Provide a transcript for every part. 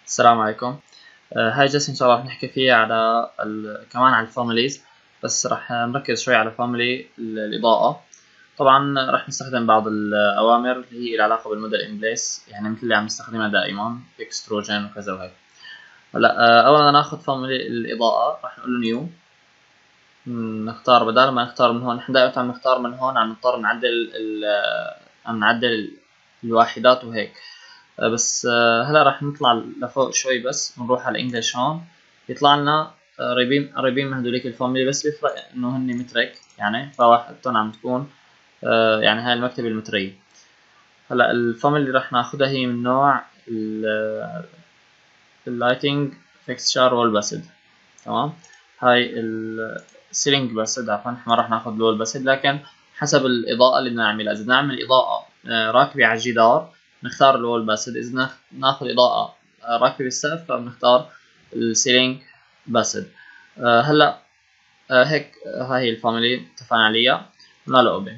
السلام عليكم. هاي جلسة إن شاء الله رح نحكي فيها على كمان على الفاميليز، بس رح نركز شوي على فاميلي الإضاءة. طبعا رح نستخدم بعض الأوامر اللي هي العلاقة بالموديل إن بليس، يعني مثل اللي عم نستخدمها دائما إكستروجين وكذا وهيك. هلا أولا ناخذ فاميلي الإضاءة، رح نقول له نيو. نختار بدل ما نختار من هون، نحن دائما عم نختار من هون، عم نضطر نعدل عم نعدل الواحدات وهيك. بس هلا راح نطلع لفوق شوي، بس نروح على الانجليش هون يطلع لنا قريبين من هدوليك الفاميلي، بس بيفرق انه هن مترك، يعني فواحدتهم عم تكون يعني هاي المكتبة المترية. هلا الفاميلي اللي راح ناخدها هي من نوع اللايتنج فيكستشر وول باسد. تمام. هاي السيلينج باسد، عفوا نحن ما راح ناخد الوول باسد، لكن حسب الإضاءة اللي بدنا نعملها. إذا بدنا نعمل إضاءة راكبة على الجدار نختار الوول باسد، إذا ناخد إضاءة راكبة بالسقف فبنختار السيلينج باسد. هلا هيك هاي هي الفاميلي اتفقنا عليها. قلنا له اوبن.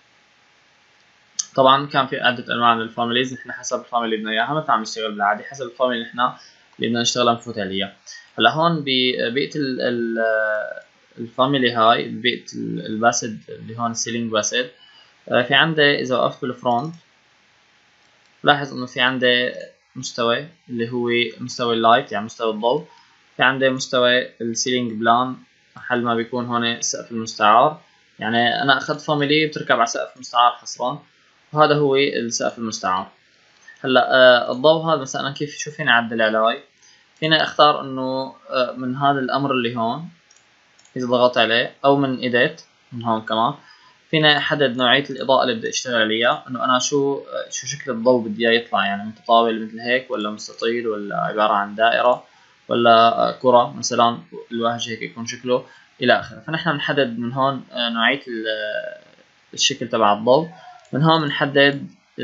طبعا كان في عدة أنواع من الفاميليز، نحن حسب الفاميلي اللي بدنا إياها مثل عم نشتغل بالعادي، حسب الفاميلي اللي نحن اللي بدنا نشتغلها بنفوت عليها. هلا هون ببيئة الفاميلي هاي، ببيئة الباسد اللي هون السيلينج باسد، في عندي إذا وقفت بالفرونت لاحظ إنه في عندي مستوى اللي هو مستوى اللايت، يعني مستوى الضوء. في عندي مستوى السيلينج بلان، محل ما بيكون هون السقف المستعار. يعني أنا أخذت فاميلي بتركب على سقف مستعار حصرا، وهذا هو السقف المستعار. هلا الضوء هذا مثلا كيف شو فينا نعدل عليه؟ فينا اختار انه من هذا الامر اللي هون اذا ضغطت عليه، او من ايديت من هون كمان فينا احدد نوعية الاضاءة اللي بدي اشتغل عليها، انه انا شو شكل الضوء بدي اياه يطلع، يعني متطاول مثل هيك، ولا مستطيل، ولا عبارة عن دائرة، ولا كرة مثلا الوجه هيك يكون شكله الى اخره. فنحن بنحدد من هون نوعية الشكل تبع الضوء. من هون بنحدد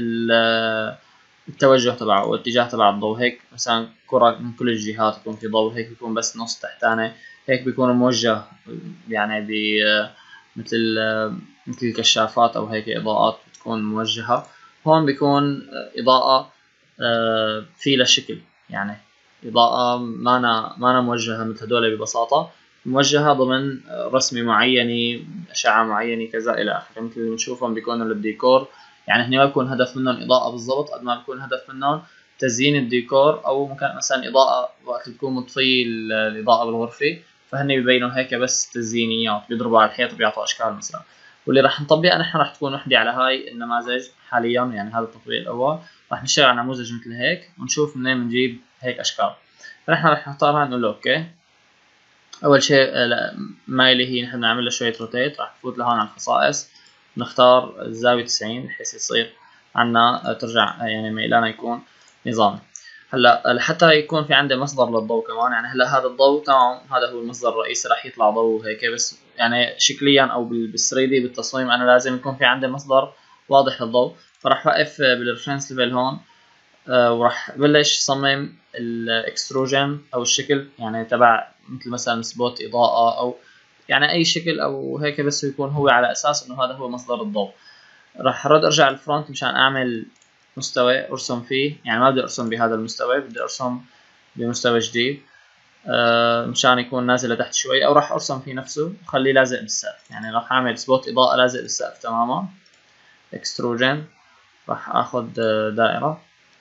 التوجه تبعه والاتجاه تبع الضوء. هيك مثلا كرة من كل الجهات يكون في ضوء، هيك بيكون بس نص تحتاني، هيك بيكون موجه يعني مثل مثل الكشافات او هيك اضاءات بتكون موجهة. هون بيكون اضاءة في لها شكل، يعني اضاءة مانا موجهة مثل هدول ببساطة، موجهة ضمن رسمة معينة، أشعة معينة كذا إلى آخره. مثل اللي بنشوفهم بيكونوا للديكور، يعني هن ما بيكون هدف منهم إضاءة بالضبط قد ما بيكون هدف منهم تزيين الديكور، أو ممكن مثلا إضاءة وقت تكون مطفية الإضاءة بالغرفة فهن بيبينوا هيك بس تزيينيات، بيضربوا على الحيط وبيعطوا أشكال مثلا. واللي راح نطبقها نحن راح تكون وحدة على هاي النماذج حاليا، يعني هذا التطبيق الأول راح نشتغل على نموذج مثل هيك ونشوف منين بنجيب هيك أشكال. فنحن راح نختارها نقول له أوكي. اول شيء مايلي هي نحن نعمل له شويه روتيت، راح نفوت لهون على الخصائص نختار الزاويه 90 بحيث يصير عنا ترجع يعني ميلانا يكون نظامي. هلا لحتى يكون في عندي مصدر للضوء كمان، يعني هلا هذا الضوء تمام هذا هو المصدر الرئيسي، راح يطلع ضوء هيك، بس يعني شكليا او بال3 دي بالتصميم انا لازم يكون في عندي مصدر واضح للضوء. فراح اوقف بالريفرنس ليفل هون وراح بلش صمم الاكستروجن او الشكل يعني تبع مثل مثلا سبوت اضاءة او يعني اي شكل او هيك، بس يكون هو على اساس انه هذا هو مصدر الضوء. راح ارد ارجع للفرونت مشان اعمل مستوى ارسم فيه، يعني ما بدي ارسم بهذا المستوى، بدي ارسم بمستوى جديد مشان يكون نازل لتحت شوي، او راح ارسم فيه نفسه وخليه لازق بالسقف، يعني راح اعمل سبوت اضاءة لازق بالسقف تماما. اكستروجن راح اخذ دائرة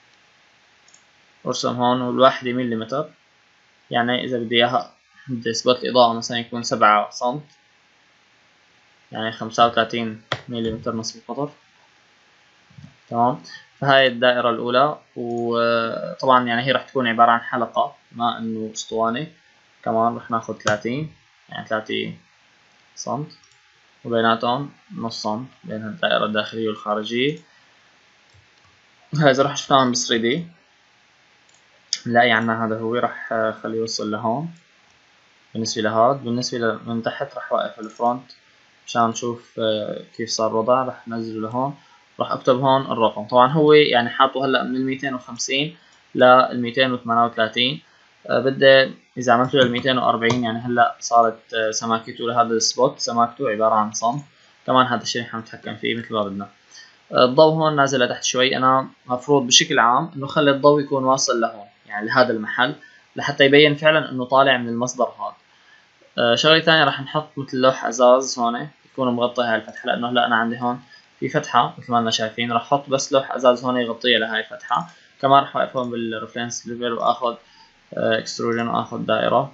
ارسم هون، والواحدة مليمتر، يعني إذا بدي إياها بدي إثبات الإضاءة مثلا يكون 7 سنت، يعني 35 مليمتر نصف القطر. تمام. فهاي الدائرة الأولى، وطبعا يعني هي راح تكون عبارة عن حلقة ما إنه أسطوانة. كمان راح ناخد 30، يعني 30 سنت، وبيناتهم نص سنت بين الدائرة الداخلية والخارجية. هاي إذا راح شفناهم ب 3D نلاقي عنا هذا هو، راح خليه يوصل لهون. بالنسبة لهاد بالنسبة من تحت راح واقف الفرونت مشان نشوف كيف صار الوضع. راح ننزله لهون، راح اكتب هون الرقم. طبعا هو يعني حاطه هلا من 250 لل 238. بدي اذا عملته لل 240 يعني هلا صارت سماكته لهذا السبوت، سماكته عبارة عن صمت. كمان هذا الشيء نحن نتحكم فيه مثل ما بدنا. الضوء هون نازل لتحت شوي، انا مفروض بشكل عام انه خلي الضوء يكون واصل لهون، يعني لهذا المحل لحتى يبين فعلا انه طالع من المصدر هذا. شغله ثانيه راح نحط مثل لوح ازاز هون يكون مغطي هاي الفتحه، لانه هلا انا عندي هون في فتحه مثل ما لنا شايفين، راح احط بس لوح ازاز هون يغطيها لهاي الفتحه. كمان راح اوقف هون بالريفرنس ليفل واخذ اكستروجن واخذ دائره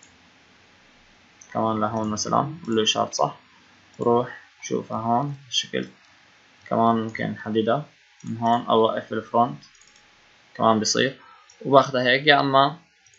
كمان لهون مثلا، له اشاره صح، بروح شوفها هون بالشكل. كمان ممكن نحددها من هون او اوقف بالفرونت كمان بيصير، وباخدها هيك. يا اما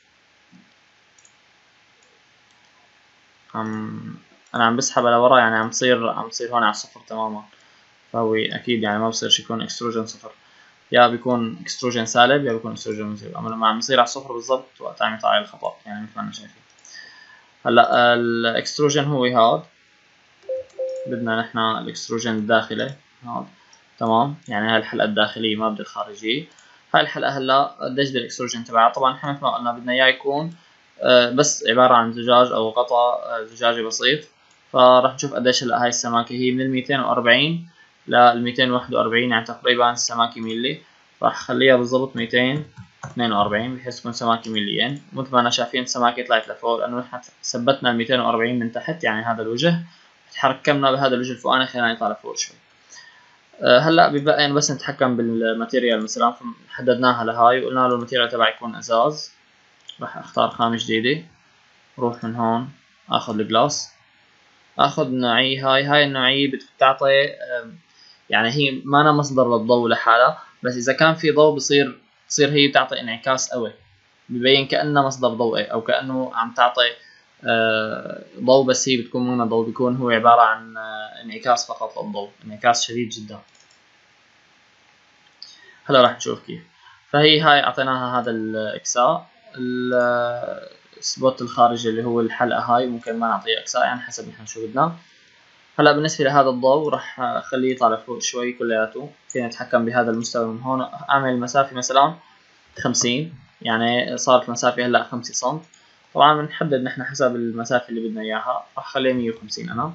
انا عم بسحبها لورا، يعني عم تصير هون على الصفر تماما، فهو اكيد يعني ما بصيرش يكون اكستروجن صفر، يا بيكون اكستروجن سالب يا بيكون اكستروجن موجب. اما لما عم يصير على الصفر بالضبط وقت عم يطلع الخطأ، يعني مثل ما احنا شايفين. هلا الاكستروجن هو هاد، بدنا نحن الاكستروجن الداخلي هاد تمام، يعني هاي الحلقة الداخلية ما بدي الخارجية. هاي الحلقة هلا قديش بدي الاكستروجن تبعها؟ طبعا نحن مثل ما قلنا بدنا اياه يكون بس عبارة عن زجاج او غطاء زجاجي بسيط. فراح نشوف قديش هلا هاي السماكة، هي من 240 لل 241، يعني تقريبا السماكة ميلي. راح خليها بالضبط 242 بحيث تكون سماكة ميليين. مثل ما انا شايفين السماكة طلعت لفوق لانه نحن ثبتنا ال 240 من تحت، يعني هذا الوجه تحكمنا بهذا الوجه الفوقاني خلينا يطلع لفوق شوي. هلا ببقى يعني بس نتحكم بالماتيريال، مثلا حددناها لهاي وقلنا له الماتيريال تبعي يكون ازاز. راح اختار خامة جديدة، روح من هون اخذ الجلاس، اخذ النوعية هاي النوعية بتعطي يعني هي ما أنا مصدر للضوء لحالها، بس اذا كان في ضوء بصير هي تعطي انعكاس قوي، ببين كأنه مصدر ضوئي او كأنه عم تعطي ضوء، بس هي بتكون مو ضوء، بيكون هو عبارة عن انعكاس فقط للضوء، انعكاس شديد جدا. هلا راح نشوف كيف. فهي هاي اعطيناها هذا الاكساء. السبوت الخارجي اللي هو الحلقة هاي ممكن ما نعطيه اكساء، يعني حسب نحن شو بدنا. هلا بالنسبة لهذا الضوء راح اخليه يطلع لفوق شوي كلياته. فينا نتحكم بهذا المستوى من هون، اعمل المسافة مثلا 50، يعني صارت المسافة هلا 5 سم. طبعا بنحدد نحن حسب المسافة اللي بدنا اياها، راح اخليه 150 انا.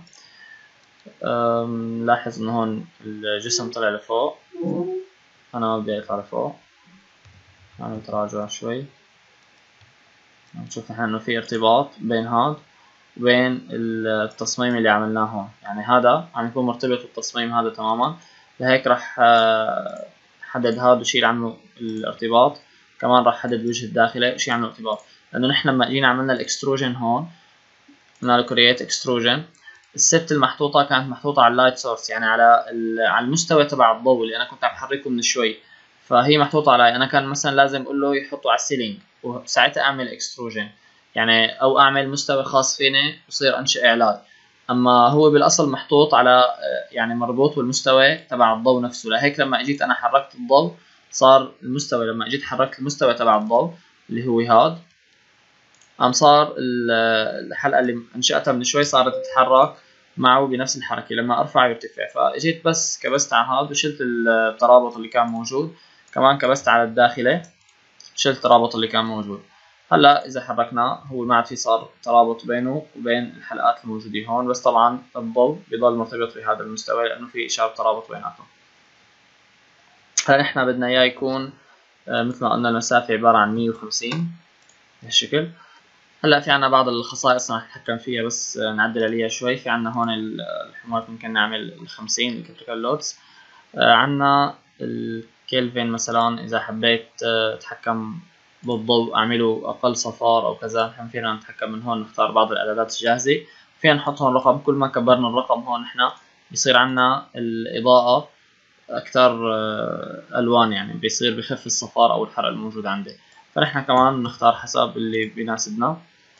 لاحظ انه هون الجسم طلع لفوق، انا ما بدي يطلع لفوق، نعمل تراجع شوي. نشوف نحن انه في ارتباط بين هاد وبين التصميم اللي عملناه هون، يعني هذا عم يكون مرتبط بالتصميم هذا تماما. لهيك راح حدد هاد وشيل عنه الارتباط. كمان راح حدد الوجه الداخلي وشيل عنه الارتباط، لانه نحن لما جينا عملنا الاكستروجن هون، قلنا له كرييت اكستروجن، الست المحطوطه كانت محطوطه على اللايت سورس، يعني على المستوى تبع الضوء اللي انا كنت عم حركه من شوي. فهي محطوطه علي، انا كان مثلا لازم اقول له يحطه على السيلينج وساعتها اعمل اكستروجن، يعني او اعمل مستوى خاص فيني وصير انشئ اعلان. اما هو بالاصل محطوط على يعني مربوط بالمستوى تبع الضوء نفسه. لهيك لما اجيت انا حركت الضوء صار المستوى، لما اجيت حركت المستوى تبع الضوء اللي هو هاد، قام صار الحلقة اللي انشأتها من شوي صارت تتحرك معه بنفس الحركة، لما ارفع يرتفع. فاجيت بس كبست على هذا وشلت الترابط اللي كان موجود، كمان كبست على الداخلة شلت الترابط اللي كان موجود. هلا اذا حركناه هو ما عاد في صار ترابط بينه وبين الحلقات الموجودة هون، بس طبعا الضوء بضل مرتبط بهذا المستوى لانه في اشارة ترابط بيناتهم. هلا نحن بدنا اياه يكون مثل ما قلنا المسافة عبارة عن 150 بهالشكل. هلا في عنا بعض الخصائص رح نتحكم فيها، بس نعدل عليها شوي. في عنا هون الحمارات ممكن نعمل 50 الكتريكال لودز. عنا الكلفن مثلا اذا حبيت اتحكم بالضوء اعمله اقل صفار او كذا، نحن فينا نتحكم من هون، نختار بعض الاعدادات الجاهزة. فينا نحط هون رقم، كل ما كبرنا الرقم هون نحن بيصير عنا الاضاءة اكثر الوان، يعني بيصير بخف الصفار او الحرق الموجود عندي. فنحن كمان نختار حسب اللي بيناسبنا.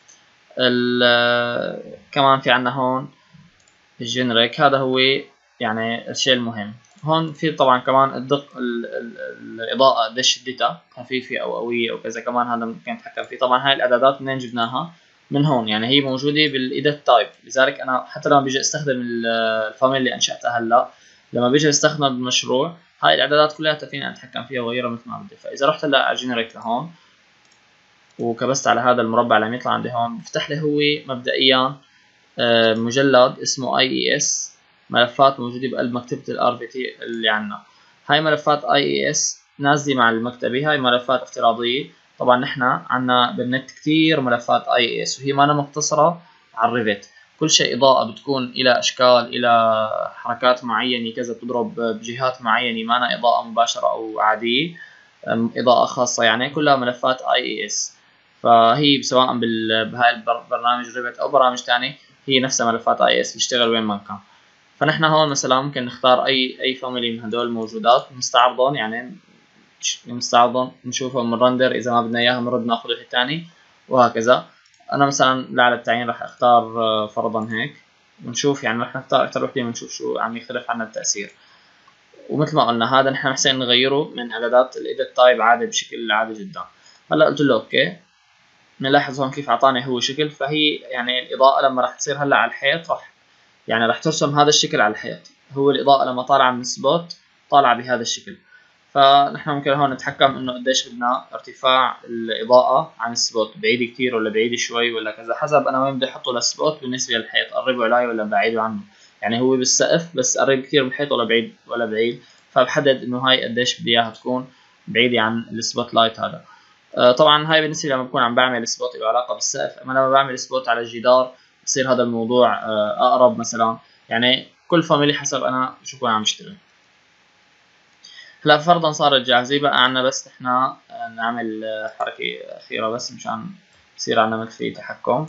كمان في عنا هون الجنريك، هذا هو يعني الشيء المهم. هون في طبعا كمان الدق الإضاءة قديش شدتها، خفيفة أو قوية أو كذا، كمان هذا ممكن نتحكم فيه. طبعا هاي الإعدادات منين جبناها؟ من هون، يعني هي موجودة بالإيديت تايب. لذلك أنا حتى لما بيجي استخدم الفاميلي اللي أنشأتها هلا، لما بيجي استخدمها بالمشروع هاي الإعدادات كلها فيني أتحكم فيها وأغيرها مثل ما بدي. فإذا رحت هلا على جنريك لهون وكبست على هذا المربع اللي عم يطلع عندي هون، بفتح لي هو مبدئيا مجلد اسمه IES، ملفات موجودة بقلب مكتبة الRVT اللي عنا. هاي ملفات IES نازلة مع المكتبة، هاي ملفات افتراضية طبعا نحن عنا بالنت كتير ملفات IIS وهي ما مقتصرة على الريفت. كل شيء إضاءة بتكون إلى أشكال، إلى حركات معينة كذا، بتضرب بجهات معينة، ما إضاءة مباشرة أو عادية، إضاءة خاصة، يعني كلها ملفات IIS. فهي سواء بهاي البرنامج ريفت أو برامج تانية، هي نفسها ملفات IIS بتشتغل وين ما كان. فنحن هون مثلا ممكن نختار أي فاميلي من هدول الموجودات، نستعرضهم، يعني نستعرضهم، نشوفهم من رندر، إذا ما بدنا إياها بنرد ناخذ الثاني، وهكذا. أنا مثلا لعلى التعيين راح أختار فرضا هيك، ونشوف يعني راح نختار أكثر وحدة ونشوف شو عم يختلف عنا التأثير. ومثل ما قلنا هذا نحن محتاجين نغيره من إعدادات الإيديت تايب عادي بشكل عادي جدا. هلا قلت له أوكي، نلاحظ هون كيف أعطاني هو شكل. فهي يعني الإضاءة لما راح تصير هلا على الحيط راح ترسم هذا الشكل على الحيط. هو الإضاءة لما طالعة من السبوت طالعة بهذا الشكل. فنحن ممكن هون نتحكم انه قديش بدنا ارتفاع الاضاءة عن السبوت، بعيد كتير ولا بعيد شوي ولا كذا، حسب انا وين بدي احطه للسبوت بالنسبة للحيط، قربه علي ولا بعيده عنه. يعني هو بالسقف بس قريب كتير من الحيط ولا بعيد ولا بعيد. فبحدد انه هاي قديش بدي اياها تكون بعيدة عن السبوت لايت هذا. طبعا هاي بالنسبة لما بكون عم بعمل سبوت له علاقة بالسقف. اما لما بعمل سبوت على الجدار بصير هذا الموضوع اقرب مثلا. يعني كل فاميلي حسب انا شو بكون عم اشتغل. هلا فرضا صارت جاهزة، بقى عنا بس احنا نعمل حركة أخيرة بس مشان يصير عنا مثل في تحكم.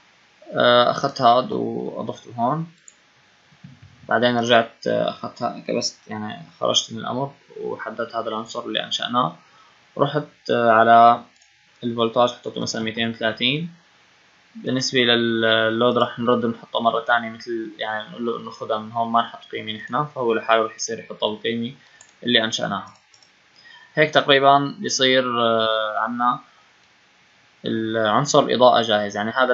أخذت هاد وأضفته هون، بعدين رجعت أخذت كبست، يعني خرجت من الأمر وحددت هذا العنصر اللي أنشأناه. رحت على الفولتاج حطيته مثلا 230. بالنسبة لللود راح نرد نحطه مرة تانية، مثل يعني نقول له إنه خدها من هون، ما نحط قيمة نحن، فهو لحاله رح يصير يحطها بالقيمة اللي أنشأناها. هيك تقريبا بيصير عنا العنصر الإضاءة جاهز. يعني هذا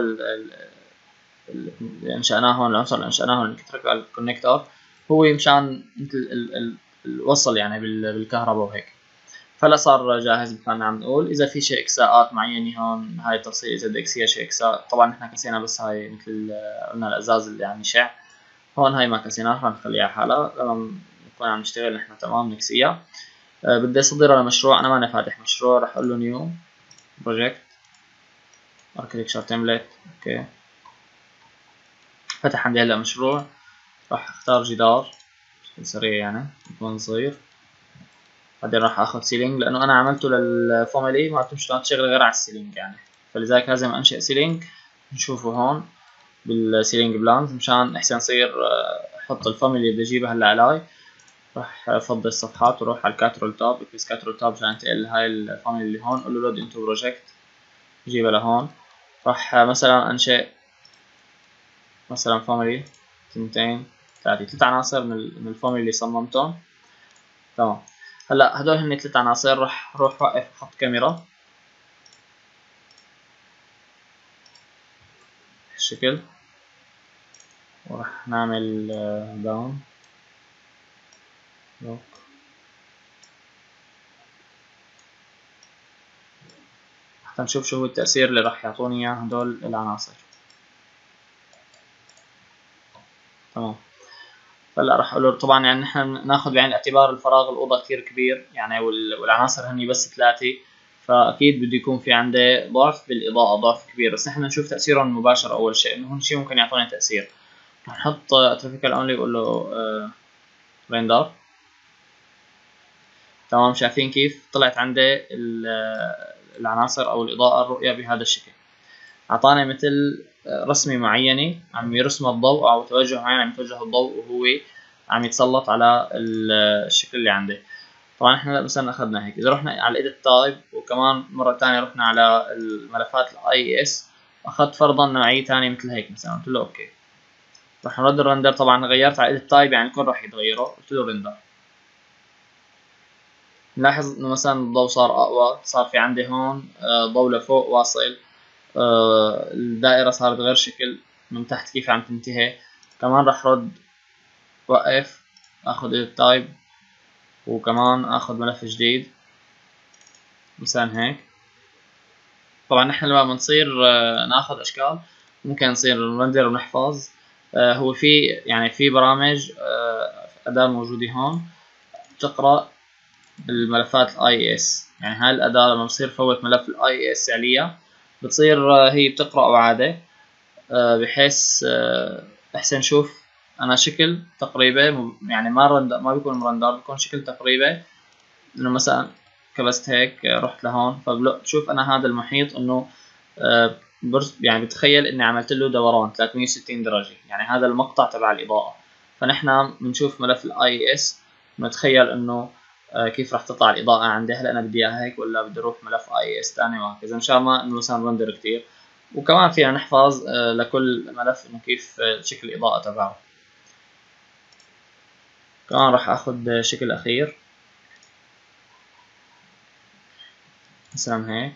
اللي أنشأناه هون، العنصر اللي أنشأناه الإلكتريكال كونكتور، هو مشان مثل الوصل يعني بالكهرباء وهيك. فلا صار جاهز مثل ما عم نقول. إذا في شيء إكساءات معينة هون، هاي التفصيل إذا بدك فيها شيء إكساء. طبعا نحن كسينا بس هاي مثل قلنا الأزاز اللي عم يشع هون، هاي ما كسيناها، رح نخليها على حالها. لما نكون عم نشتغل نحن تمام نكسيها. بدي أصدرها لمشروع، أنا ماني فاتح مشروع، رح أقول له نيو بروجكت اركتكشر تمبلت. اوكي، فتح عندي هلا مشروع. راح اختار جدار بشكل سريع يعني يكون صغير. بعدين راح اخذ سيلينج، لانه انا عملته للفاميلي ما مش تشتغل غير على السيلينج يعني، فلذلك لازم انشئ سيلينج. نشوفه هون بالسيلينج بلانز مشان احسن يصير احط الفاميلي اللي بجيبها هلا علي. راح افضل الصفحات واروح على الكاترول تاب، بس كاترول تاب عشان انتقل لهاي الفاميلي اللي هون. اقول له لود انتو بروجكت، جيبها لهون. راح مثلا انشئ مثلا فاميلي 2 3 عناصر من الفاميلي اللي صممتهم. تمام. هلا هدول هن 3 عناصر. راح اروح وقف احط كاميرا بالشكل، وراح نعمل داون لوك. حتى نشوف شو هو التأثير اللي راح يعطوني اياه هدول العناصر. تمام. هلا راح اقول له طبعا يعني نحن ناخذ بعين الاعتبار الفراغ الاوضه كثير كبير يعني، والعناصر هني بس 3، فاكيد بده يكون في عندي ضعف بالاضاءه، ضعف كبير. بس نحن نشوف تاثيرهم المباشر اول شيء، انه هون شيء ممكن يعطوني تاثير. رح نحط اتريفيكال اونلي واقول له ريندر. تمام. شايفين كيف طلعت عندي العناصر او الاضاءه الرؤيه بهذا الشكل. اعطاني مثل رسمه معينه عم يرسم الضوء، او توجه معين عم يتوجه الضوء وهو عم يتسلط على الشكل اللي عندي. طبعا احنا مثلا اخذنا هيك. اذا رحنا على الايديت تايب وكمان مره ثانيه رحنا على الملفات الاي اس، اخذت فرضا نوعيه ثانيه مثل هيك مثلا، قلت له اوكي. رح نرد الرندر. طبعا غيرت على الايديت تايب يعني الكل راح يتغيره، قلت له رندر. نلاحظ انه مثلا الضوء صار اقوى، صار في عندي هون ضوء لفوق واصل، الدائرة صارت غير شكل من تحت كيف عم تنتهي. كمان رح رد وقف اخذ التايب، وكمان اخذ ملف جديد مثلا هيك. طبعا نحن لما بنصير ناخذ اشكال ممكن نصير نرندر ونحفظ. هو في يعني في برامج اداة موجودة هون تقرأ بالملفات الاي اس. يعني هاي الاداة لما بصير فوت ملف الاي اس عليها بتصير هي بتقرأه عادي، بحيث احسن نشوف انا شكل تقريبي، يعني ما بيكون مرندر، بيكون شكل تقريبي. انه مثلا كبست هيك رحت لهون، فبشوف انا هذا المحيط انه يعني بتخيل اني عملت له دوران 360 درجة، يعني هذا المقطع تبع الاضاءة. فنحن بنشوف ملف الاي اس، بنتخيل انه كيف راح تطلع الاضاءة عندي. هل انا بدي اياها هيك ولا بدي اروح ملف اي اس ثاني، وهكذا مشان ما انه مثلا رندر كثير. وكمان فينا نحفظ لكل ملف انه كيف شكل الاضاءة تبعه. كمان راح اخذ شكل اخير مثلا هيك.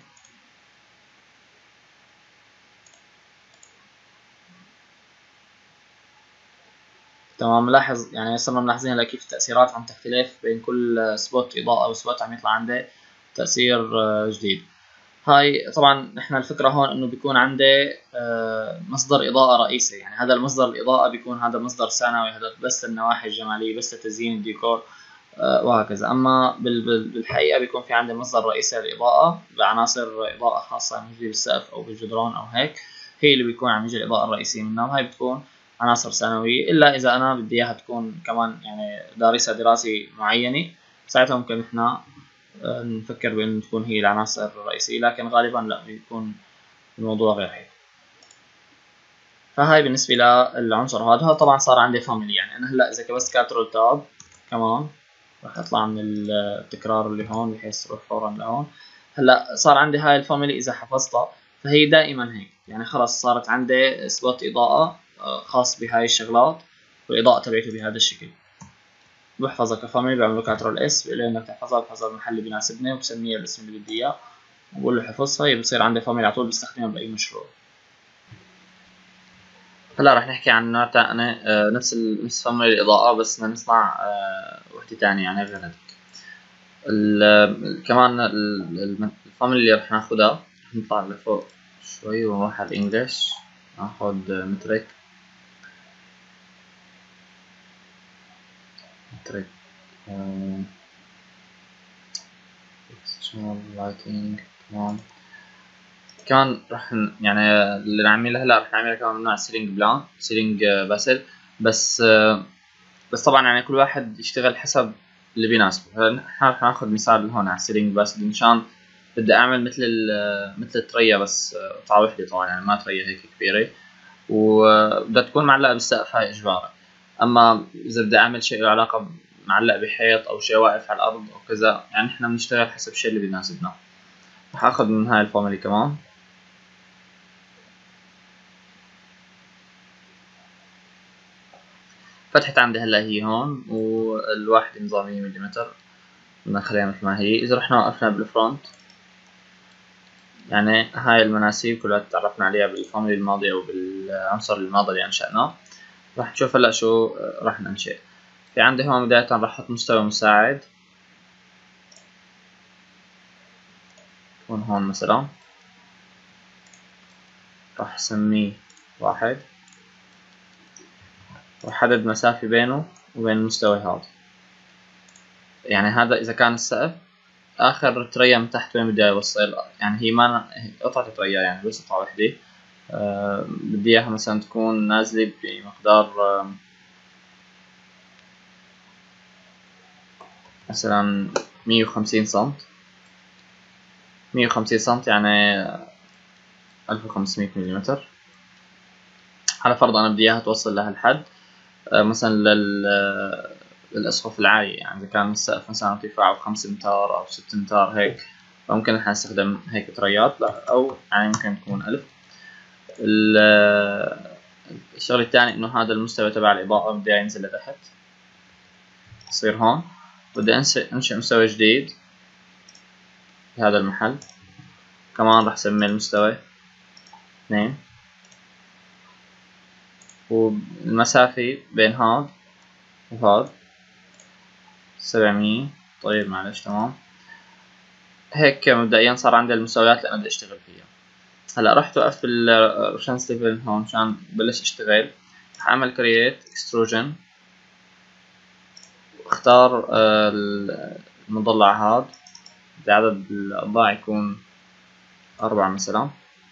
تمام، ملاحظ يعني صرنا ملاحظين هلا كيف التأثيرات عم تختلف بين كل سبوت إضاءة أو سبوت عم يطلع عنده تأثير جديد. هاي طبعا نحن الفكرة هون انه بيكون عندي مصدر اضاءة رئيسي، يعني هذا المصدر الاضاءة بيكون هذا مصدر ثانوي، هذا بس النواحي الجمالية، بس تزيين الديكور وهكذا. اما بالحقيقة بيكون في عندي مصدر رئيسي للإضاءة بعناصر اضاءة خاصة يعني بالسقف او بالجدران او هيك، هي اللي بيكون عم يجي الاضاءة الرئيسية منها. وهي بتكون عناصر ثانوية، الا اذا انا بدي اياها تكون كمان يعني دارسة دراسة معينة، ساعتها ممكن احنا نفكر بأن تكون هي العناصر الرئيسية، لكن غالبا لا، بيكون الموضوع غير هيك. فهاي بالنسبة للعنصر هذا. طبعا صار عندي فاميلي، يعني أنا هلا إذا كبست كنترول تاب كمان راح أطلع من التكرار اللي هون بحيث تروح فورا لهون. هلا صار عندي هاي الفاميلي إذا حفظتها فهي دائما هيك، يعني خلص صارت عندي سبوت إضاءة خاص بهاي الشغلات، والإضاءة تبعته بهذا الشكل. بحفظها كفاميلي، بعمل له كنترول اس، بقول له انك تحفظها، بحفظها بالمحل اللي بيناسبني وبسميها بالاسم اللي بدي اياه، وبقول له حفظها. هي بصير عندي فاميلي على طول بستخدمها باي مشروع. هلا رح نحكي عن نوع تاني نفس فاميلي الاضاءة، بس بدنا نطلع وحدة تانية يعني غير هذيك. كمان الفاميلي اللي رح ناخدها، رح نطلع لفوق شوي ونروح على الانجليش، ناخد مترك. لايتنج. تمام. كمان يعني اللي نعمله هلا رح نعمله كمان من نوع سيلينج بلان، سيلينج باسل. بس بس طبعا يعني كل واحد يشتغل حسب اللي بيناسبه. هلا نحن رح ناخذ مثال هون على السيلينج باسل، مشان بدي اعمل مثل التريا، بس قطعة وحدة طبعا، يعني ما تريا هيك كبيرة، وبدها تكون معلقة بالسقف، هاي اجباري. اما اذا بدي اعمل شيء له علاقة معلق بحيط او شيء واقف على الارض او كذا، يعني نحن بنشتغل حسب الشيء اللي بيناسبنا. رح اخذ من هاي الفاميلي كمان. فتحت عندي هلا هي هون، والواحدة نظامية مليمتر، بدنا نخليها مثل ما هي. إذا رحنا وقفنا بالفرونت، يعني هاي المناسيب كلها تعرفنا عليها بالفاميلي الماضية أو بالعنصر الماضي اللي أنشأناه. راح نشوف هلا شو راح ننشئ. في عندي هون بداية راح أحط مستوى مساعد، يكون هون مثلا، راح أسميه 1، وأحدد مسافة بينه وبين المستوى هذا. يعني هذا إذا كان السقف، آخر تريا من تحت وين بدي أوصل، يعني هي ما قطعة تريا، يعني بس قطعة وحدة. بدي اياها مثلا تكون نازلة بمقدار مثلا 150 سنت. 150 سنت يعني 1500 مليمتر، على فرض انا بدي اياها توصل لهالحد. مثلا للاسقف العالية، يعني اذا كان السقف مثلا ارتفاعه 5 امتار او 6 امتار هيك، فممكن احنا نستخدم هيك تريات، لا او يعني ممكن تكون 1000. الشغل الثاني انه هذا المستوى تبع الاضاءة بدي ينزل لتحت، يصير هون. بدي انشئ مستوى جديد في هذا المحل، كمان راح اسمي المستوى 2، والمسافة بين هاد وهاد 700. طيب معلش، تمام. هيك مبدئيا صار عندي المستويات اللي انا بدي اشتغل فيها. هلا رحت وقفت بالريفرنس ليفل هون مشان بلش اشتغل. رح اعمل كرييت اكستروجن، واختار المضلع هاد بعدد الأضلاع يكون 4 مثلا.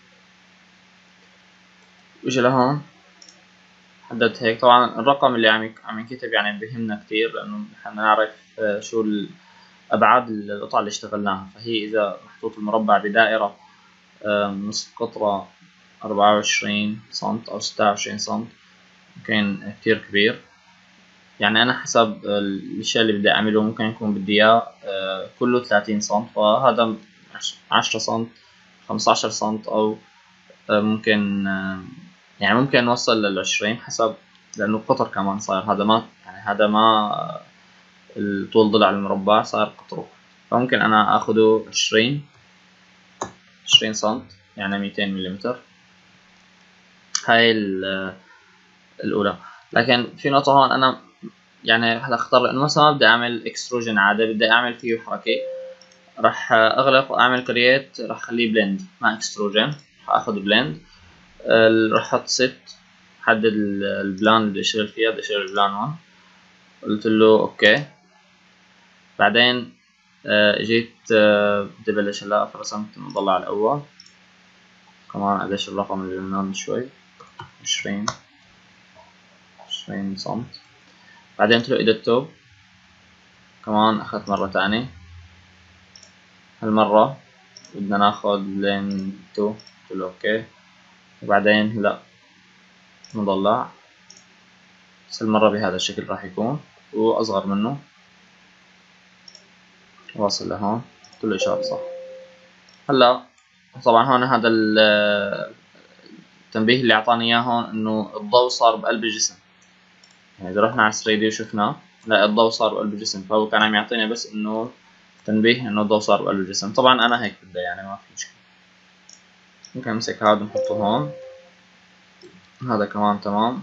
وإجي لهون حددت هيك. طبعا الرقم اللي عم ينكتب يعني بهمنا كتير، لأنه نحن نعرف شو أبعاد القطعة اللي اشتغلناها. فهي إذا محطوط المربع بدائرة نصف قطرة 24 سنت أو 26 سنت ممكن كتير كبير. يعني أنا حسب الأشياء اللي بدي أعمله ممكن يكون بدي إياه كله 30 سنت، فهذا 10 سنت 15 سنت، أو ممكن يعني ممكن نوصل لل20 حسب، لأنه القطر كمان صاير هذا ما يعني هذا ما الطول ضلع المربع صار قطره. فممكن أنا أخده 20 سنت يعني 200 ملم. هاي الأولى. لكن في نقطة هون أنا يعني هلا اختار، لأنه مثلا ما بدي أعمل اكستروجن عادي، بدي أعمل فيه حركة، راح أغلق وأعمل كرييت، راح أخليه بلند مع اكستروجن. راح أخذ بلند، راح أحط ست، حدد البلان اللي بدي أشتغل فيها، بدي أشتغل البلان 1، قلت له أوكي. بعدين جيت بدي أبلش هلا، فرسمت المضلع الأول كمان قديش الرقم اللي قلناه من شوي 20 سنت. بعدين قلت له إيديت توب، كمان أخذت مرة تانية، هالمرة بدنا ناخد لين 2، قلت له أوكي. وبعدين هلا مضلع، بس هالمرة بهذا الشكل راح يكون، وأصغر منه واصل لهون، قلت له إشارة صح. هلا طبعا هون هذا التنبيه اللي أعطاني إياه هون إنه الضوء صار بقلب الجسم. يعني إذا رحنا على 3D وشفنا لا الضوء صار بقلب الجسم، فهو كان عم يعطيني بس إنه تنبيه إنه الضوء صار بقلب الجسم. طبعا أنا هيك بدي، يعني ما في مشكلة. ممكن نمسك هذا نحطه هون، هذا كمان تمام.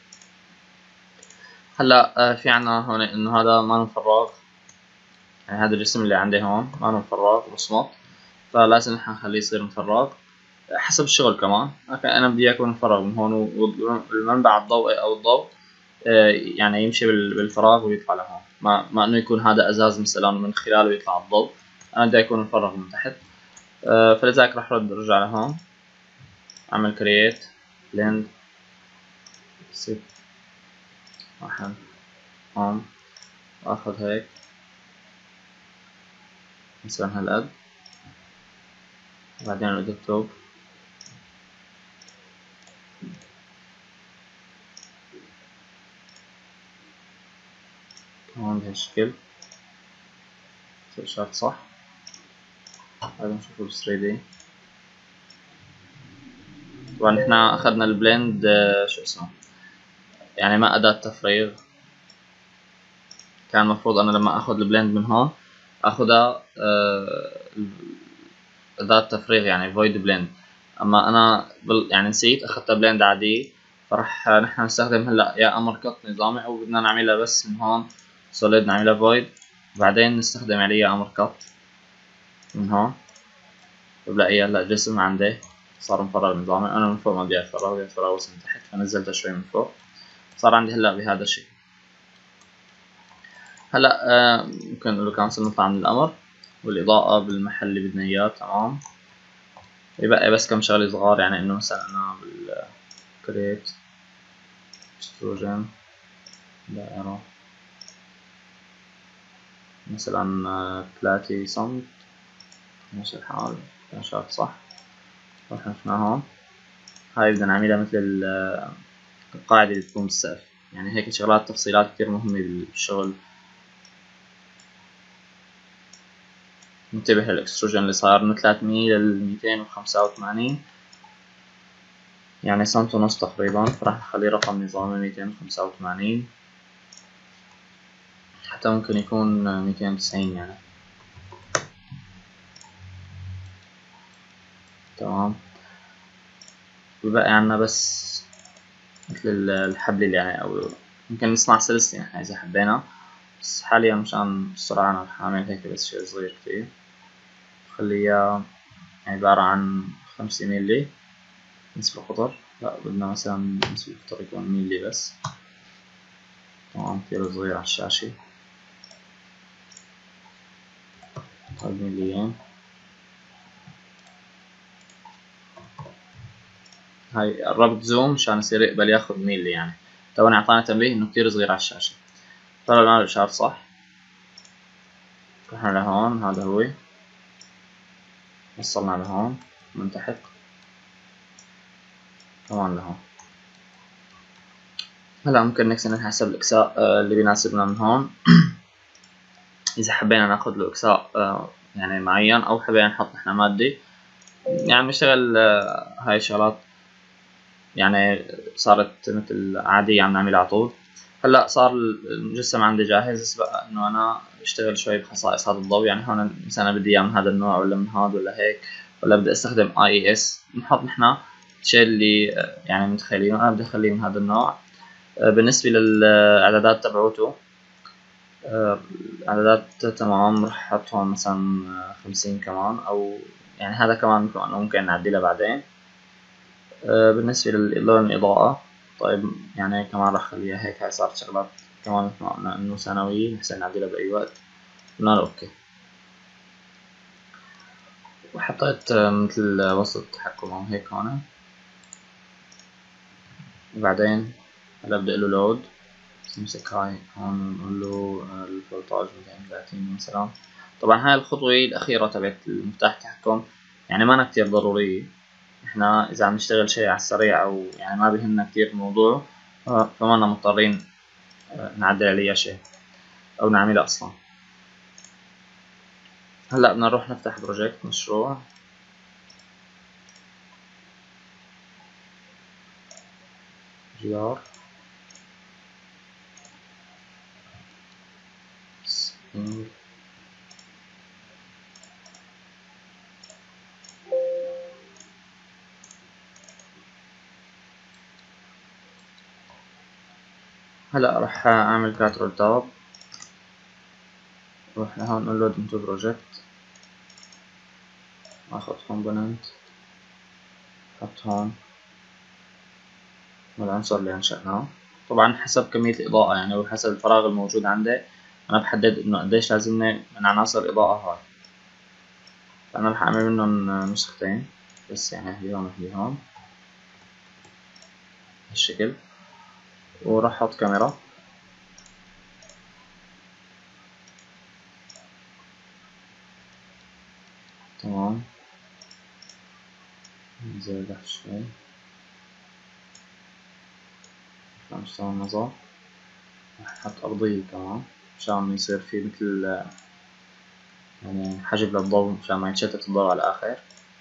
هلا في عنا هون إنه هذا ما مفرغ، يعني هذا الجسم اللي عندي هون ما مفرغ مصمت، فلازم نحن نخليه يصير مفرغ حسب الشغل كمان. لكن أنا بدي إياه يكون مفرغ من هون، والمنبع الضوئي أو الضوء يعني يمشي بالفراغ ويطلع لهون، ما إنه يكون هذا أزاز مثلا من خلاله يطلع الضوء. أنا بدي يكون مفرغ من تحت. فلذلك راح أرجع لهون، أعمل كرييت blend set واحد هون، وآخذ هيك مثلا هالقد. بعدين الإيديت توب، كمان بهالشكل تصير شات صح. هذا نشوفه بال 3D. طبعا نحنا أخذنا البلند شو اسمه، يعني ما أداة تفريغ. كان المفروض أنا لما أخذ البلند من هون أخذها أداة تفريغ يعني void blend، أما أنا يعني نسيت أخذتها blend عادية. فراح نحن نستخدم هلا يا أمر كت نظامي، أو بدنا نعملها بس من هون solid نعملها void، وبعدين نستخدم عليها أمر كت من هون، بلاقي هلا جسم عندي صار مفرغ نظامي. أنا من فوق ما بدي أفرغ، بدي أفرغ بس من تحت، فنزلتها شوي من فوق، صار عندي هلا بهذا الشكل. هلا ممكن نقول له كانسل، نطلع من الأمر، والإضاءة بالمحل اللي بدنا إياه تمام. يبقى بس كم شغلة صغار، يعني إنه مثلا أنا create extrusion دائرة مثلا 30 سنت ماشي الحال، شايف صح. رح شفنا هون، هاي بدنا نعملها مثل القاعدة اللي بتكون بالسقف. يعني هيك شغلات تفصيلات كتير مهمة بالشغل. انتبه للاكستروجن اللي صار من 300 ل 285، يعني سنت ونص تقريبا، فراح نخليه رقم نظامي 285، حتى ممكن يكون 290 يعني تمام. بيبقى عنا بس مثل الحبل اللي يعني، أو ممكن نصنع سلسلة يعني إذا حبينا، بس حاليا مشان السرعة أنا رح أعمل هيك بس شي صغير كتير، خليها عبارة عن 5 ميلي نصف القطر. لا بدنا مثلا نصف القطر يكون ميلي بس، تمام كتير صغير على الشاشة. مليين. هاي قربت زوم مشان يصير يقبل ياخذ ميلي يعني. تواني اعطاني تنبيه انه كتير صغير على الشاشة. طلع معنا الاشارة صح. رحنا لهون، هذا هو، وصلنا لهون من تحت كمان لهون. هلا ممكن نكسر حسب الاكساء اللي بيناسبنا من هون. اذا حبينا ناخذ له اكساء يعني معين، او حبينا نحط نحن مادي، يعني بنشتغل هاي الشغلات يعني صارت مثل عادية عم نعملها على طول. هلا صار المجسم عندي جاهز، بس بقى انه انا اشتغل شوي بخصائص هذا الضوء. يعني هون مثلا بدي اياه من هذا النوع ولا من هذا ولا هيك، ولا بدي استخدم IES، بنحط نحن الشيء اللي يعني متخيلينه. انا بدي اخليه من هذا النوع. بالنسبة للاعدادات تبعوته، اعدادات تمام، رح احط هون مثلا 50 كمان، او يعني هذا كمان ممكن نعدلها بعدين. بالنسبة للون الإضاءة، طيب يعني كمان رح خليها هيك. هاي صارت شغلات كمان مثل ما قلنا إنه ثانوية، نحسن نعدلها بأي وقت. قلنا له أوكي، وحطيت مثل وسط تحكم أو هيك هون. وبعدين هلا بدي أقول له لود، نمسك هاي هون نقول له الفولتاج 230 مثلا. طبعا هاي الخطوة الأخيرة تبعت المفتاح التحكم يعني ما كتير ضرورية. احنا إذا عم نشتغل شيء على السريع أو يعني ما بيهمنا كتير الموضوع، فما مضطرين نعدل عليه شيء او نعملها اصلا. هلا بدنا نروح نفتح بروجكت مشروع. GR هلا راح اعمل كاترول تاب، نروح لهون نقول لود انتو بروجكت، اخذ كومبوننت، حط هون والعنصر اللي انشأناه. طبعا حسب كمية الإضاءة يعني وحسب الفراغ الموجود عندي أنا بحدد إنه قديش لازمني من عناصر الإضاءة هاي. فأنا رح أعمل منهم نسختين بس، يعني هي هون وهي هون هالشكل. وراح أحط كاميرا، تمام، نزل تحت شوي عشان نشتغل النظر. راح نحط أرضية كمان مشان يصير في مثل يعني حجب للضوء مشان ما يتشتت الضوء على الآخر.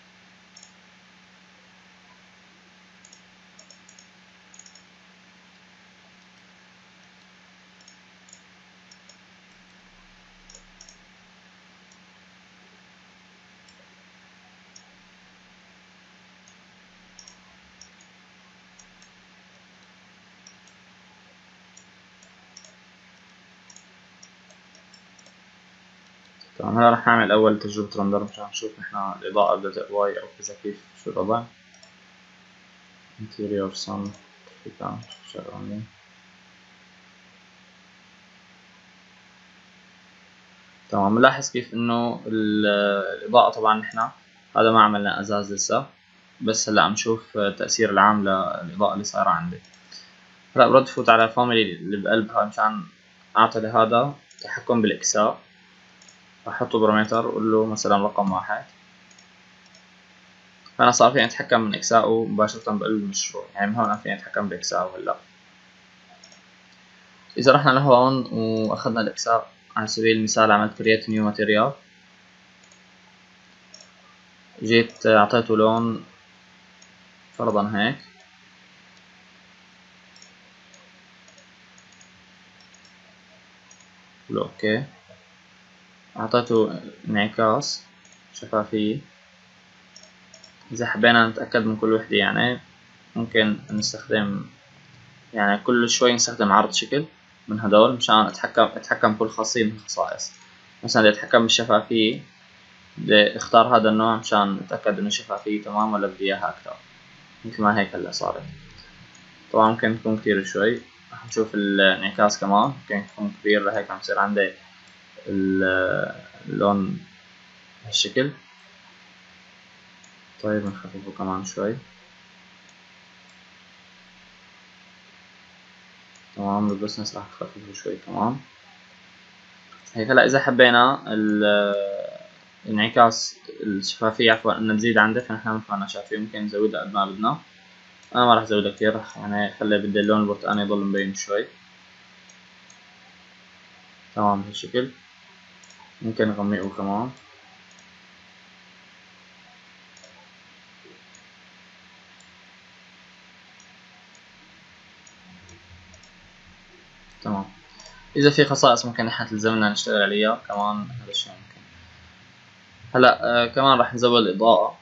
تمام، هلا راح نعمل أول تجربة رندر مشان نشوف نحنا الإضاءة بدها تقوي أو كذا، كيف شو الوضع. interior sun شغالين. تمام، نلاحظ كيف إنه الإضاءة طبعا نحنا هذا ما عملنا أزاز لسه، بس هلا عم نشوف التأثير العام للإضاءة اللي صايرة عندي. هلا برد فوت على الفاميلي اللي بقلبها مشان أعطي لهذا تحكم بالإكساء. أحطه بارامتر وأقول له مثلا رقم 1، فأنا صار فيني أتحكم من إكسائه مباشرة بقلب المشروع. يعني من هون فيني أتحكم بإكسائه. هلا إذا رحنا لهون وأخذنا الإكساء، على سبيل المثال عملت create new material، جيت أعطيته لون فرضا هيك، له أوكي، أعطيته انعكاس شفافية. إذا حبينا نتأكد من كل وحدة يعني ممكن نستخدم يعني كل شوي نستخدم عرض شكل من هدول مشان أتحكم بكل خاصية من الخصائص. مثلا بدي أتحكم بالشفافية، بدي اختار هذا النوع مشان اتأكد انه الشفافية تمام، ولا بدي اياها اكثر مثل ما هيك هلا صارت. طبعا ممكن تكون كتير شوي. رح نشوف الانعكاس كمان ممكن يكون كبير، لهيك عم يصير عندي اللون بهالشكل. طيب نخففه كمان شوي. تمام، البسنس راح نخففه شوي كمان هيك. هلا اذا حبينا انعكاس الشفافية عفوا انها تزيد عنده، فنحن مثل ما شايفين ممكن نزودها قد ما بدنا. انا ما راح ازودها كثير، راح يعني خلي بدي اللون البرتقاني يضل مبين شوي. تمام بهالشكل. ممكن نغمقه كمان. تمام. اذا في خصائص ممكن نحن تلزمنا نشتغل عليها كمان، هذا الشيء ممكن. هلا كمان راح نزود الاضاءة.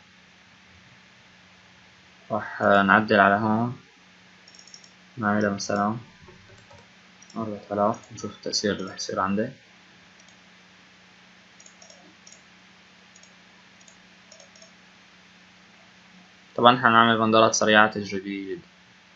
راح نعدل على هون، نعملها مثلا 4000، نشوف التأثير اللي راح يصير عندي. طبعا نحن نعمل رندرات سريعة تجريبية جدا.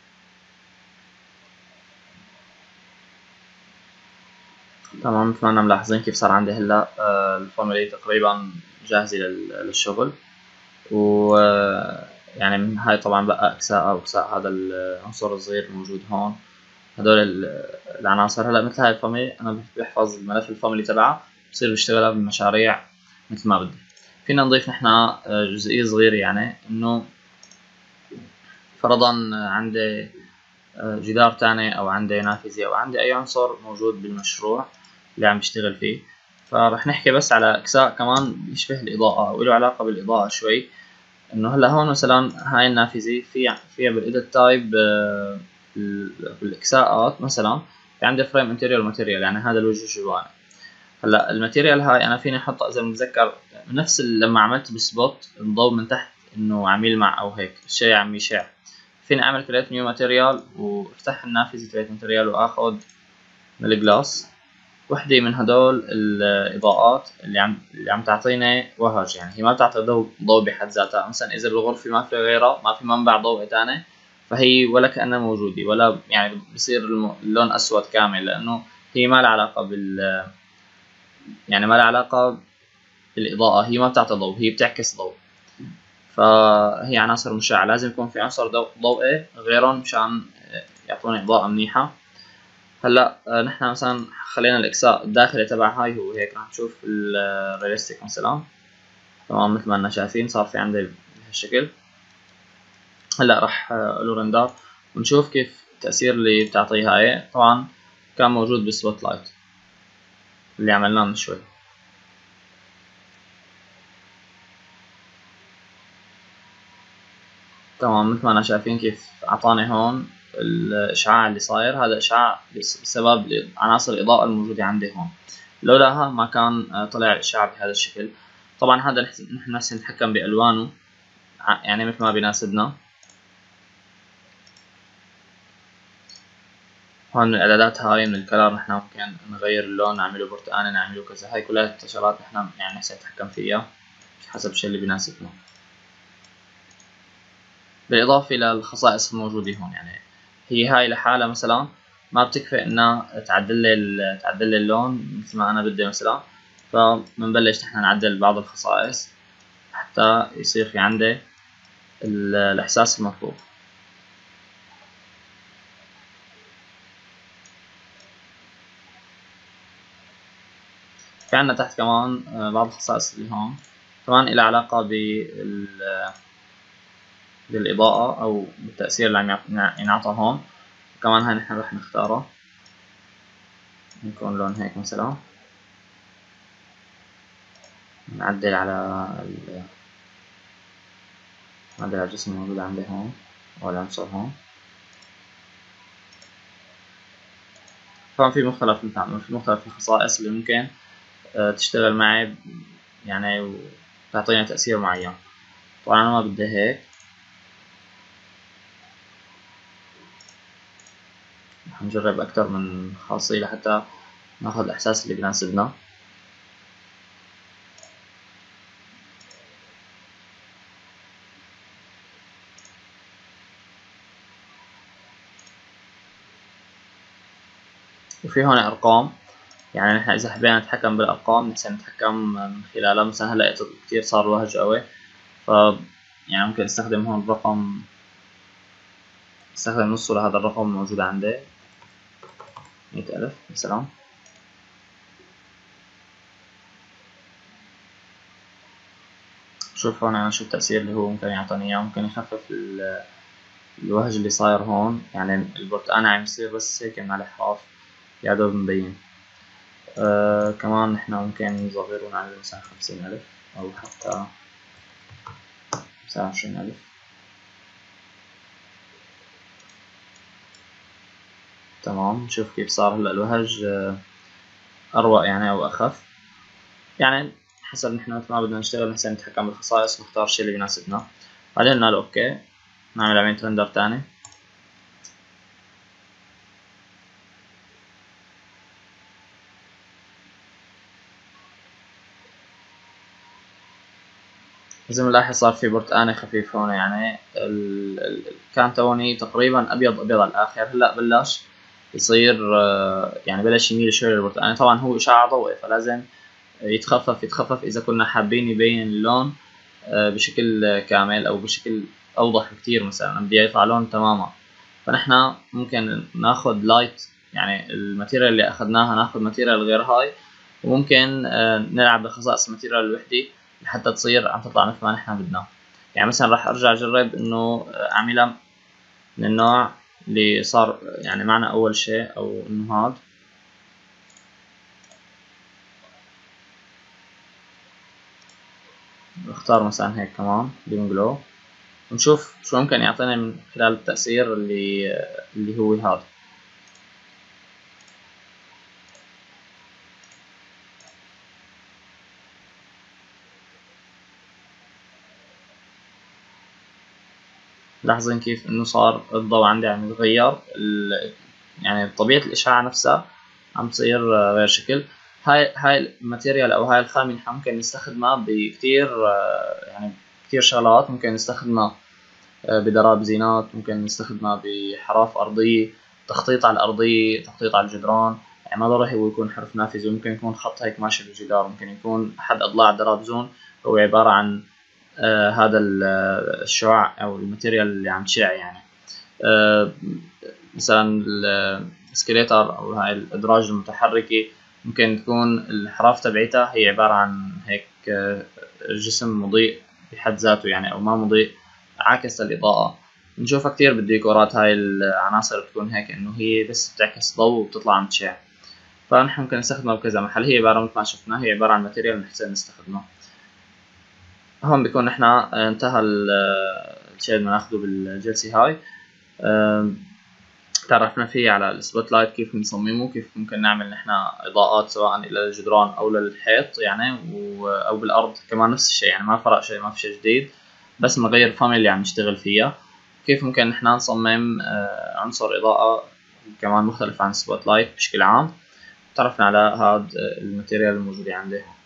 تمام، مثل ما أنا ملاحظين كيف صار عندي هلا الفاميلي تقريبا جاهزة للشغل. و يعني هاي طبعا بقى أجزاء أو أجزاء هذا العنصر الصغير الموجود هون. هدول العناصر. هلا مثل هاي الفاميلي أنا بحفظ الملف الفاميلي تبعها، بصير بشتغلها بالمشاريع مثل ما بدي. فينا نضيف نحن جزئية صغيرة، يعني إنه فرضا عندي جدار تاني أو عندي نافذة أو عندي أي عنصر موجود بالمشروع اللي عم بشتغل فيه، فرح نحكي بس على أجزاء كمان بيشبه الإضاءة أو له علاقة بالإضاءة شوي. إنه هلا هون مثلا هاي النافذة فيها بالإيديت تايب بالإكساءات مثلا في عندي فريم انتيريور ماتيريال، يعني هذا الوجه الجواني. هلا الماتيريال هاي أنا فيني أحطها إذا بنتذكر نفس لما عملت بالسبوت الضوء من تحت إنه عم يلمع أو هيك الشيء عم يشع. فيني اعمل كريت نيو ماتيريال وافتح النافذة كريت ماتيريال واخذ من الجلاس وحدة من هدول الاضاءات اللي عم تعطيني وهج، يعني هي ما بتعطي ضوء بحد ذاتها. مثلا اذا بالغرفة ما في غيرها، ما في منبع ضوء تاني، فهي ولا كأنها موجودة، ولا يعني بصير اللون اسود كامل، لانه هي ما لها علاقة يعني ما لها علاقة بالاضاءة، هي ما بتعطي ضوء، هي بتعكس ضوء. فهي عناصر مشعة، لازم يكون في عنصر ضوئي غيرهم مشان يعطوني إضاءة منيحة. هلا نحن مثلا خلينا الإكساء الداخلي تبع هاي هو هيك، راح نشوف الرياليستيك مثلا. تمام، مثل ما احنا شايفين صار في عندي بهالشكل. هلا راح له رندر ونشوف كيف التأثير اللي بتعطيه هاي. طبعا كان موجود بالسبوت لايت اللي عملناه من شوي. تمام، مثل ما انا شايفين كيف اعطاني هون الاشعاع اللي صاير، هذا اشعاع بسبب عناصر الاضاءة الموجودة عندي هون، لولاها ما كان طلع الاشعاع بهذا الشكل. طبعا هذا نحن هسه نتحكم بالوانه يعني مثل ما بيناسبنا. هون من الاعدادات هاي من الكلر نحن ممكن نغير اللون، نعمله برتقاني، نعمله كذا، هاي كلها شغلات نحن يعني هسه نتحكم فيها حسب الشيء اللي بيناسبنا. بالإضافة للخصائص الموجودة هون، يعني هي هاي لحالها مثلا ما بتكفي انها تعدل لي اللون مثل ما انا بدي مثلا، فبنبلش نحن نعدل بعض الخصائص حتى يصير في عندي الإحساس المطلوب. في عنا تحت كمان بعض الخصائص اللي هون كمان إلها علاقة بالإضاءة أو بالتأثير اللي عم ينعطى هون. كمان هاي نحن رح نختاره، يكون لون هيك مثلا. نعدل على نعدل على الجسم الموجود عندي هون أو العنصر هون. طبعا في مختلف في مختلف الخصائص اللي ممكن تشتغل معي يعني وتعطينا تأثير معين. طبعا أنا ما بدي هيك، رح نجرب أكتر من خاصية لحتى ناخذ الإحساس اللي بيناسبنا. وفي هون أرقام يعني نحن إذا حبينا نتحكم بالأرقام نحسن نتحكم من خلالها. مثلا هلا كتير صار الوهج قوي، ف يعني ممكن استخدم هون رقم، استخدم نصه لهذا الرقم الموجود عندي 100,000 مثلا. شوف هون شو التأثير اللي هو ممكن يعطيني إياه. ممكن يخفف الوهج اللي صاير هون، يعني البرتقانة عم يصير بس هيك مع الحراف يا دوب مبين. كمان نحن ممكن نصغره ونعمل مثلا 50,000 أو حتى مثلا 20,000. تمام، نشوف كيف صار هلا الوهج أروق يعني أو أخف. يعني حسب نحن مثل ما بدنا نشتغل نحسن نتحكم بالخصائص ونختار الشي اللي بيناسبنا. بعدين نقول اوكي، نعمل عملية رندر تاني. زي ما نلاحظ صار في برتقاني خفيف هون، يعني كان توني تقريبا ابيض ابيض على الاخر، هلا بلش يصير يعني بلش يميل شوي للبرتقاني. طبعا هو اشعاع ضوئي فلازم يتخفف اذا كنا حابين يبين اللون بشكل كامل او بشكل اوضح كتير. مثلا بدي يطلع لون تماما، فنحن ممكن ناخد لايت، يعني الماتيريال اللي اخذناها ناخد ماتيريال غير هاي، وممكن نلعب بخصائص الماتيريال الوحدي لحتى تصير عم تطلع مثل ما نحن بدنا. يعني مثلا راح ارجع اجرب انه اعملها من النوع اللي صار يعني معنا اول شيء، او انه هاد اختار مثلا هيك كمان بينجلو، ونشوف شو ممكن يعطينا من خلال التأثير اللي هو هذا. لاحظين كيف انه صار الضوء عندي عم يتغير، يعني طبيعة الاشعاع نفسها عم تصير غير شكل. هاي الماتيريال او هاي الخامة نحن ممكن نستخدمها بكتير يعني كتير شغلات. ممكن نستخدمها بدراب زينات، ممكن نستخدمها بحراف ارضية، تخطيط على الارضية، تخطيط على الجدران. يعني ما ضروري هو يكون حرف نافذة، ممكن يكون خط هيك ماشي بالجدار، ممكن يكون احد اضلاع دراب زون هو عبارة عن هذا الشعاع او الماتيريال اللي عم تشع. يعني آه، مثلا الاسكليتر او هاي الادراج المتحركة ممكن تكون الحراف تبعتها هي عبارة عن هيك جسم مضيء بحد ذاته، يعني او ما مضيء، عاكس للإضاءة. نشوفها كتير بالديكورات هاي العناصر بتكون هيك انه هي بس بتعكس ضوء وبتطلع عم تشع. فنحن ممكن نستخدمها بكذا محل. هي عبارة مثل ما شفنا هي عبارة عن ماتيريال بنحسن نستخدمه. هون بيكون نحنا انتهى الشيء اللي بناخده بالجلسة هاي. تعرفنا فيه على السبوت لايت، كيف نصممه، كيف ممكن نعمل نحنا إضاءات سواء إلى الجدران أو للحيط يعني أو بالأرض كمان نفس الشيء. يعني ما فرق شيء، ما في شيء جديد، بس نغير الفاميلي اللي عم نشتغل فيها. كيف ممكن نحنا نصمم عنصر إضاءة كمان مختلف عن السبوت لايت بشكل عام. تعرفنا على هاد الماتيريال الموجودة عندي.